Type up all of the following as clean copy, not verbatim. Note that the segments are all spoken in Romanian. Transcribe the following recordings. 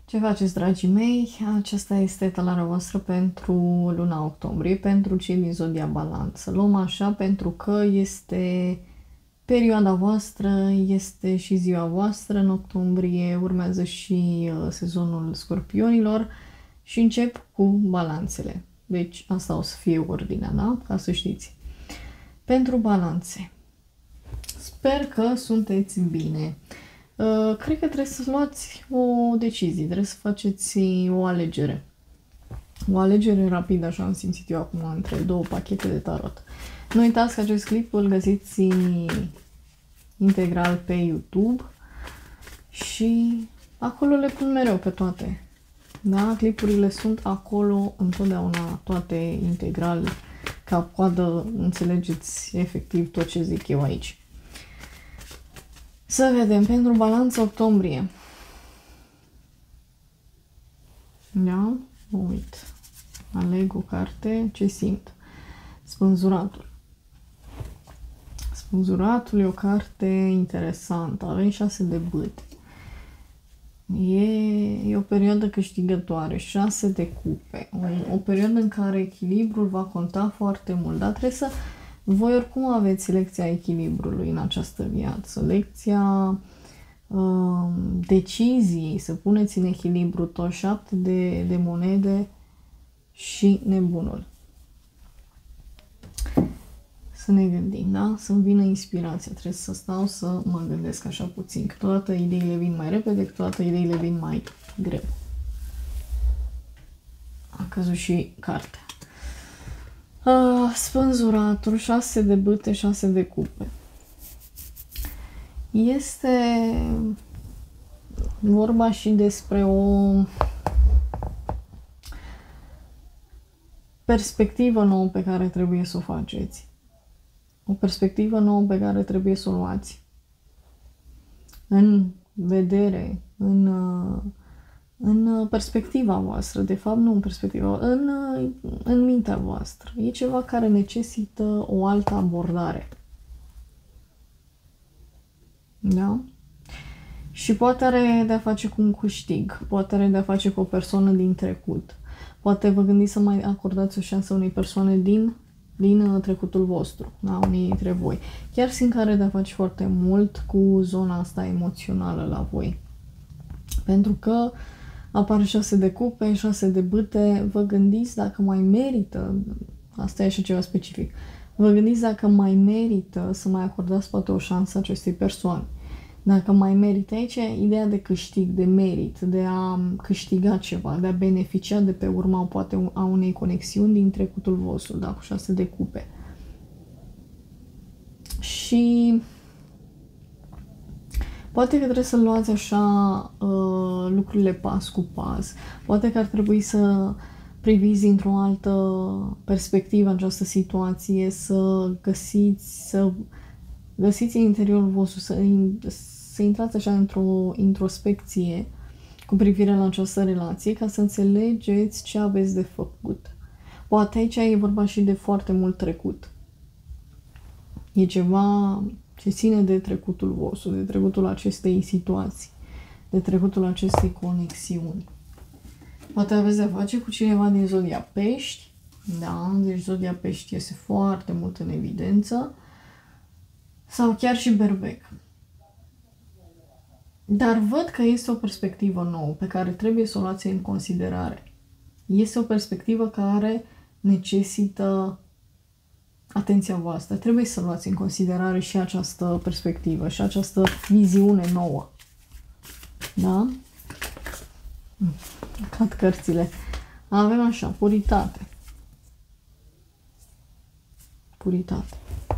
Ce faceți, dragii mei? Aceasta este etalarea voastră pentru luna octombrie, pentru cei din zodia Balanță. Luăm așa pentru că este perioada voastră, este și ziua voastră. În octombrie urmează și sezonul scorpionilor și încep cu balanțele. Deci asta o să fie ordinea, da? Ca să știți. Pentru balanțe. Sper că sunteți bine. Cred că trebuie să luați o decizie, trebuie să faceți o alegere. O alegere rapidă, așa am simțit eu acum, între două pachete de tarot. Nu uitați că acest clip îl găsiți integral pe YouTube și acolo le pun mereu pe toate. Da? Clipurile sunt acolo întotdeauna, toate integral, ca coadă, înțelegeți efectiv tot ce zic eu aici. Să vedem, pentru balanță octombrie. Da? Mă uit. Aleg o carte. Ce simt? Spânzuratul. Spânzuratul e o carte interesantă. Avem 6 de bâte. E o perioadă câștigătoare. 6 de cupe. O perioadă în care echilibrul va conta foarte mult. Dar trebuie să... Voi oricum aveți lecția echilibrului în această viață. Lecția deciziei, să puneți în echilibru tot 7 de monede și nebunul. Să ne gândim, da? Să-mi vină inspirația. Trebuie să stau să mă gândesc așa puțin. Câteodată ideile vin mai repede, câteodată ideile vin mai greu. A căzut și cartea. Spânzuratul, 6 de bâte, 6 de cupe. Este vorba și despre o perspectivă nouă pe care trebuie să o faceți. O perspectivă nouă pe care trebuie să o luați. În vedere, în perspectiva voastră, de fapt nu în perspectiva, în mintea voastră. E ceva care necesită o altă abordare. Da? Și poate are de-a face cu un câștig, poate are de-a face cu o persoană din trecut. Poate vă gândiți să mai acordați o șansă unei persoane din trecutul vostru, da? Unii dintre voi. Chiar simt că are de-a face foarte mult cu zona asta emoțională la voi. Pentru că apare 6 de cupe, 6 de bâte, vă gândiți dacă mai merită, asta e așa ceva specific, vă gândiți dacă mai merită să mai acordați poate o șansă acestei persoane. Dacă mai merită aici, ideea de câștig, de merit, de a câștiga ceva, de a beneficia de pe urma poate a unei conexiuni din trecutul vostru, da, cu 6 de cupe. Și poate că trebuie să luați așa lucrurile pas cu pas. Poate că ar trebui să priviți într-o altă perspectivă această situație, să găsiți în interiorul vostru, să intrați așa într-o introspecție cu privire la această relație, ca să înțelegeți ce aveți de făcut. Poate aici e vorba și de foarte mult trecut. E ceva ce ține de trecutul vostru, de trecutul acestei situații, de trecutul acestei conexiuni. Poate aveți de-a face cu cineva din zodia Pești, da, deci zodia Pești este foarte mult în evidență, sau chiar și Berbec. Dar văd că este o perspectivă nouă pe care trebuie să o luați în considerare. Este o perspectivă care necesită atenția voastră. Trebuie să luați în considerare și această perspectivă și această viziune nouă. Da? Cad cărțile. Avem așa, puritate. Puritate.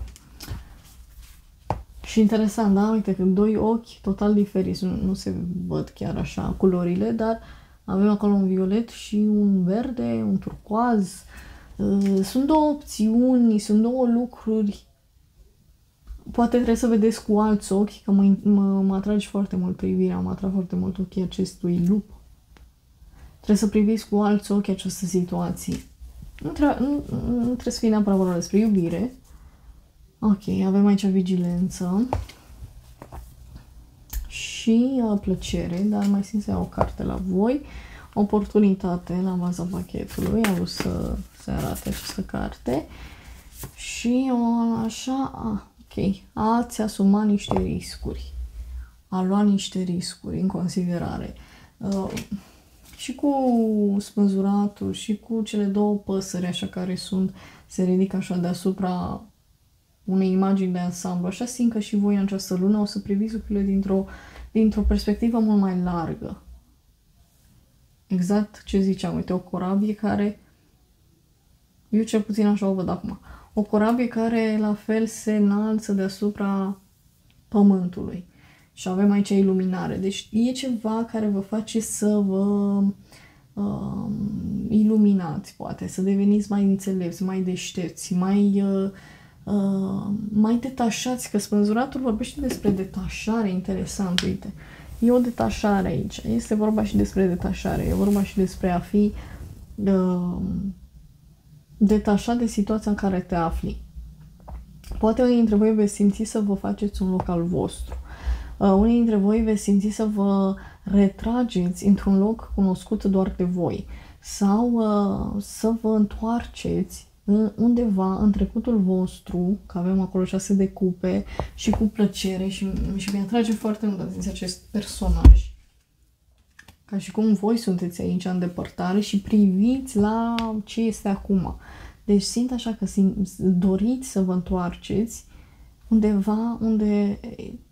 Și interesant, da? Uite că 2 ochi total diferiți. Nu se văd chiar așa culorile, dar avem acolo un violet și un verde, un turcoaz. Sunt două opțiuni, sunt două lucruri. Poate trebuie să vedeți cu alți ochi, că mă atrage foarte mult privirea, mă atrag foarte mult ochii acestui lup. Trebuie să priviți cu alți ochi această situație. Nu trebuie să fie neapărat vorba despre iubire. Ok, avem aici vigilență. și plăcere, dar mai simt să iau o carte la voi. Oportunitate la baza pachetului, am vrut să se arate această carte. Și așa, ok, ați asuma niște riscuri, a lua niște riscuri în considerare. Și cu spânzuratul și cu cele două păsări așa care se ridică așa deasupra unei imagini de ansamblu. Așa simt că și voi în această lună o să priviți lucrurile dintr-o perspectivă mult mai largă. Exact ce ziceam, uite, o corabie care, eu cel puțin așa o văd acum, o corabie care la fel se înalță deasupra pământului. Și avem aici iluminare. Deci e ceva care vă face să vă iluminați, poate, să deveniți mai înțelepți, mai deștepți, mai detașați, că spânzuratul vorbește despre detașare, interesant, uite. E o detașare aici. Este vorba și despre detașare. E vorba și despre a fi detașat de situația în care te afli. Poate unii dintre voi veți simți să vă faceți un loc al vostru. Unii dintre voi veți simți să vă retrageți într-un loc cunoscut doar de voi. Sau să vă întoarceți undeva în trecutul vostru, că avem acolo 6 de cupe, și cu plăcere, și mi-atrage foarte mult atenția acest personaj. Ca și cum voi sunteți aici în depărtare și priviți la ce este acum. Deci simt așa că doriți să vă întoarceți undeva unde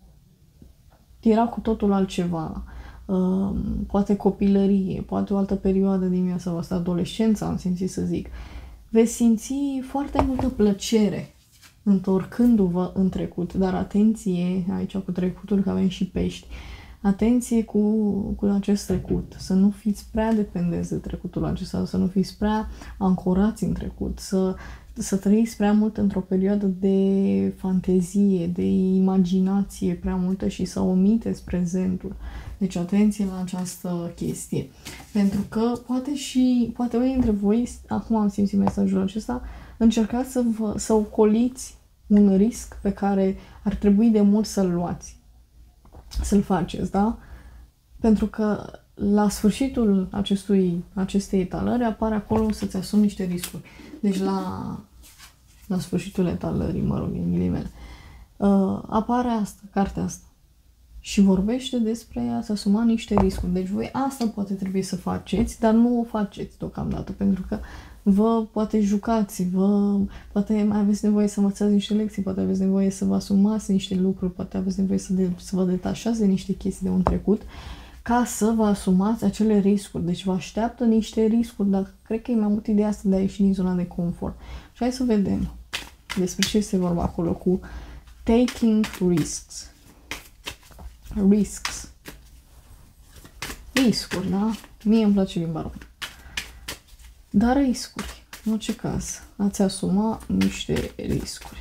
era cu totul altceva. Poate copilărie, poate o altă perioadă din viața voastră, adolescența, am simțit să zic. Veți simți foarte multă plăcere întorcându-vă în trecut, dar atenție aici cu trecutul, că avem și pești. Atenție cu acest trecut, să nu fiți prea dependenți de trecutul acesta, să nu fiți prea ancorați în trecut, să trăiți prea mult într-o perioadă de fantezie, de imaginație prea multă și să omiteți prezentul. Deci atenție la această chestie. Pentru că poate unii dintre voi, acum am simțit mesajul acesta, încercați să ocoliți un risc pe care ar trebui de mult să-l luați. Să-l faceți, da? Pentru că la sfârșitul acestei etalări apare acolo să-ți asumi niște riscuri. Deci la sfârșitul etalării, mă rog, în ghilimele, apare cartea asta. Și vorbește despre a-ți asuma niște riscuri. Deci voi asta poate trebui să faceți, dar nu o faceți deocamdată, pentru că vă poate jucați, poate mai aveți nevoie să învățați niște lecții, poate aveți nevoie să vă asumați niște lucruri, poate aveți nevoie să vă detașați de niște chestii de un trecut, ca să vă asumați acele riscuri. Deci vă așteaptă niște riscuri, dar cred că e mai mult ideea asta de a ieși din zona de confort. Și hai să vedem despre ce este vorba acolo cu taking risks. Riscuri, da? Mie îmi place limba română. Dar riscuri, în orice caz, ați asuma niște riscuri.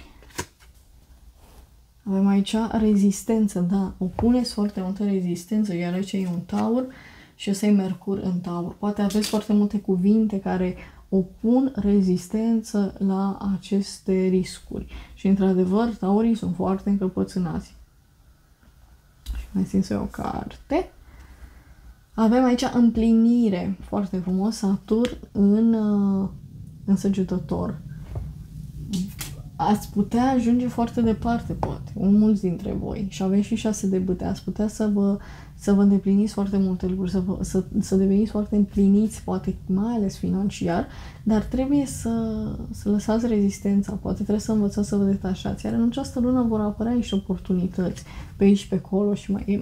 Avem aici rezistență, da, opuneți foarte multă rezistență, iar aici e un taur și ăsta e Mercur în taur. Poate aveți foarte multe cuvinte care opun rezistență la aceste riscuri. Și, într-adevăr, taurii sunt foarte încăpățânați. Și mai simt să iau o carte. Avem aici împlinire, foarte frumos, Saturn în Săgetător. Ați putea ajunge foarte departe, poate, mulți dintre voi. Și aveți și 6 de bâte. Ați putea să vă îndepliniți foarte multe lucruri, să deveniți foarte împliniți, poate mai ales financiar, dar trebuie să lăsați rezistența, poate trebuie să învățați să vă detașați. Iar în această lună vor apărea niște oportunități pe aici, pe acolo și mai...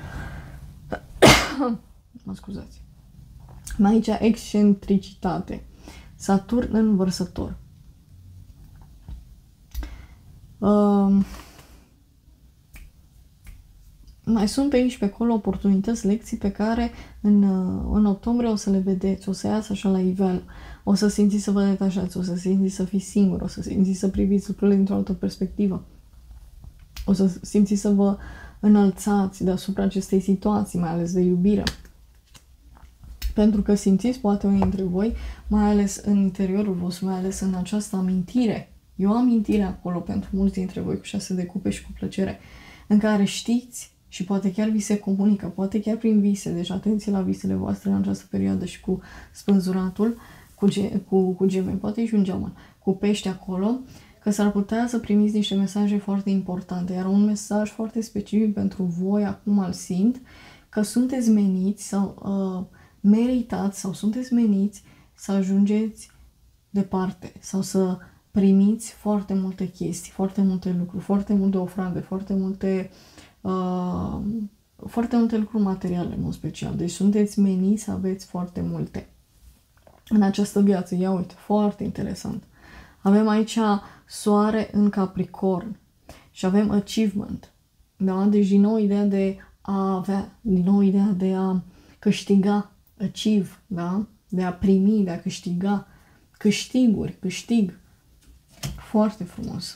Mă scuzați. Mai aici excentricitate. Saturn în Vărsător. Mai sunt pe aici pe acolo oportunități, lecții pe care în octombrie o să le vedeți, o să iasă așa la iveală, o să simțiți să vă detașați, o să simțiți să fiți singuri, o să simțiți să priviți lucrurile dintr-o altă perspectivă, o să simțiți să vă înălțați deasupra acestei situații, mai ales de iubire. Pentru că simțiți, poate unii dintre voi, mai ales în interiorul vostru, mai ales în această amintire. E o amintire acolo pentru mulți dintre voi cu 6 de cupe și cu plăcere, în care știți Și poate chiar vi se comunică, poate chiar prin vise. Deci atenție la visele voastre în această perioadă și cu spânzuratul, cu gemeni, poate și un geamăn, cu pești acolo, că s-ar putea să primiți niște mesaje foarte importante. Iar un mesaj foarte specific pentru voi, acum îl simt, că sunteți meniți sau meritați sau sunteți meniți să ajungeți departe sau să primiți foarte multe chestii, foarte multe lucruri, foarte multe ofrande, foarte multe lucruri materiale în mod special. Deci sunteți meniți să aveți foarte multe în această viață. Ia uite, foarte interesant. Avem aici soare în Capricorn și avem achievement. Da? Deci din nou ideea de a avea, din nou ideea de a câștiga, achieve, da? De a primi, de a câștiga, câștig. Foarte frumos.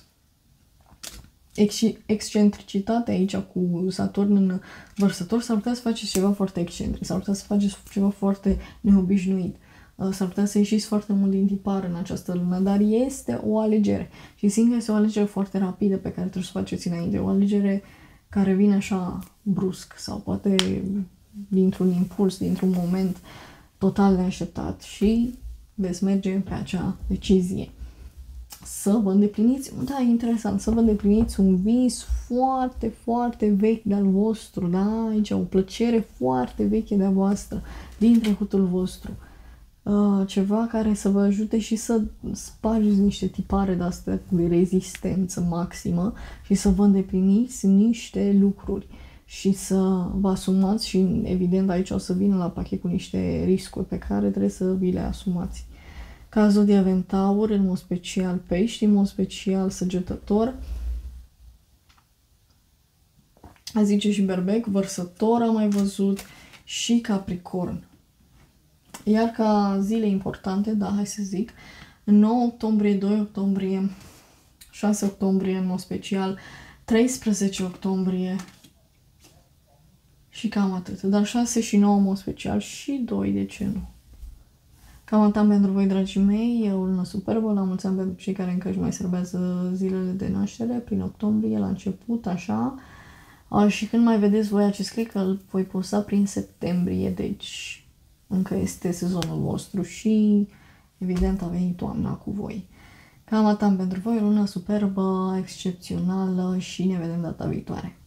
Excentricitate aici cu Saturn în Vărsător, s-ar putea să faceți ceva foarte excentric, s-ar putea să faceți ceva foarte neobișnuit, s-ar putea să ieșiți foarte mult din tipar în această lună, dar este o alegere și simt că este o alegere foarte rapidă pe care trebuie să o faceți înainte, o alegere care vine așa brusc sau poate dintr-un impuls, dintr-un moment total neașteptat și veți merge pe acea decizie. Să vă îndepliniți, da, e interesant, să vă îndepliniți un vis foarte, foarte vechi de-al vostru, da, aici o plăcere foarte veche de-a voastră, din trecutul vostru. Ceva care să vă ajute și să spargeți niște tipare de-astea de rezistență maximă și să vă îndepliniți niște lucruri și să vă asumați și evident aici o să vină la pachet cu niște riscuri pe care trebuie să vi le asumați. Ca zodia Ventaur, în mod special Pești, în mod special Săgetător, a zice și Berbec, Vărsător am mai văzut și Capricorn. Iar ca zile importante, da, hai să zic, 9 octombrie, 2 octombrie, 6 octombrie în mod special, 13 octombrie și cam atât. Dar 6 și 9 în mod special și 2, de ce nu? Cam atât pentru voi, dragii mei, e o lună superbă, la mulți ani pentru cei care încă își mai serbează zilele de naștere, prin octombrie, la început, așa. Și când mai vedeți voi acest clip, îl voi posta prin septembrie, deci încă este sezonul vostru și evident a venit toamna cu voi. Cam atât pentru voi, o lună superbă, excepțională și ne vedem data viitoare.